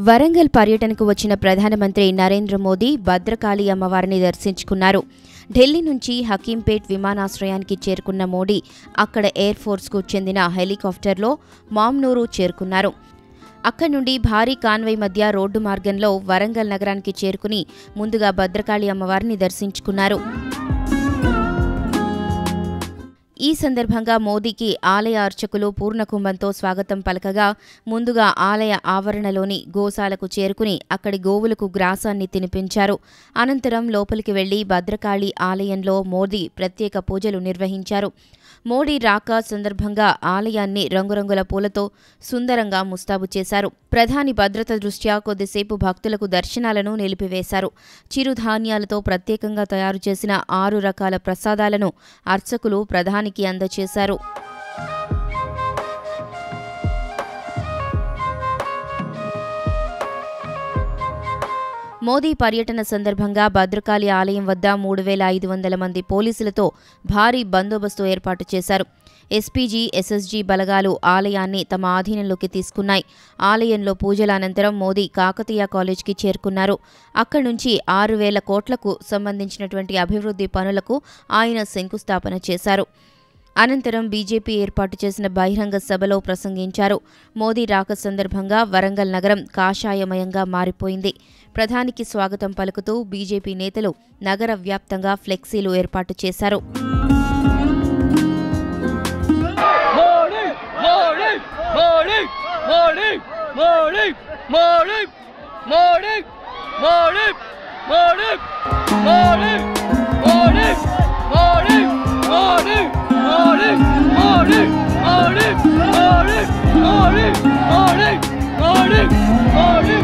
వరంగల్ పర్యటనకు వచ్చిన ప్రధానమంత్రి నరేంద్ర మోదీ భద్రకాళి అమ్మవారిని దర్శించుకున్నారు. ఢిల్లీ నుంచి హకీంపేట్ విమానాశ్రయానికి చేరుకున్న మోడీ అక్కడ ఎయిర్ ఫోర్స్కు చెందిన హెలికాప్టర్లో మామ్నూరు చేరుకున్నారు. అక్కడి నుండి భారీ కాన్వాయ్ మధ్య రోడ్డు మార్గంలో వరంగల్ నగరానికి చేరుకుని ముందుగా భద్రకాళి అమ్మవారిని దర్శించుకున్నారు. ఈ సందర్భంగా మోదీకి ఆలయ అర్చకులు పూర్ణకుంభంతో స్వాగతం పలకగా ముందుగా ఆలయ ఆవరణలోని గోశాలకు చేరుకుని అక్కడి గోవులకు గ్రాసాన్ని తినిపించారు. అనంతరం లోపలికి వెళ్లి భద్రకాళి ఆలయంలో మోదీ ప్రత్యేక పూజలు నిర్వహించారు. మోడీ రాక సందర్భంగా ఆలయాన్ని రంగురంగుల పూలతో సుందరంగా ముస్తాబు చేశారు. ప్రధాని భద్రత దృష్ట్యా కొద్దిసేపు భక్తులకు దర్శనాలను నిలిపివేశారు. చిరుధాన్యాలతో ప్రత్యేకంగా తయారు చేసిన 6 రకాల ప్రసాదాలను అర్చకులు ప్రధానికి అందజేశారు. మోదీ పర్యటన సందర్భంగా భద్రకాళి ఆలయం వద్ద 3500 మంది పోలీసులతో భారీ బందోబస్తు ఏర్పాటు చేశారు. ఎస్పీజీ, ఎస్ఎస్జీ బలగాలు ఆలయాన్ని తమ ఆధీనంలోకి తీసుకున్నాయి. ఆలయంలో పూజల అనంతరం మోదీ కాకతీయ కాలేజ్కి చేరుకున్నారు. అక్కడి నుంచి 6000 కోట్లకు సంబంధించినటువంటి అభివృద్ధి పనులకు ఆయన శంకుస్థాపన చేశారు. అనంతరం బీజేపీ ఏర్పాటు చేసిన బహిరంగ సభలో ప్రసంగించారు. మోదీ రాక సందర్భంగా వరంగల్ నగరం కాషాయమయంగా మారిపోయింది. ప్రధానికి స్వాగతం పలుకుతూ బీజేపీ నేతలు నగర వ్యాప్తంగా ఫ్లెక్సీలు ఏర్పాటు చేశారు. Morning!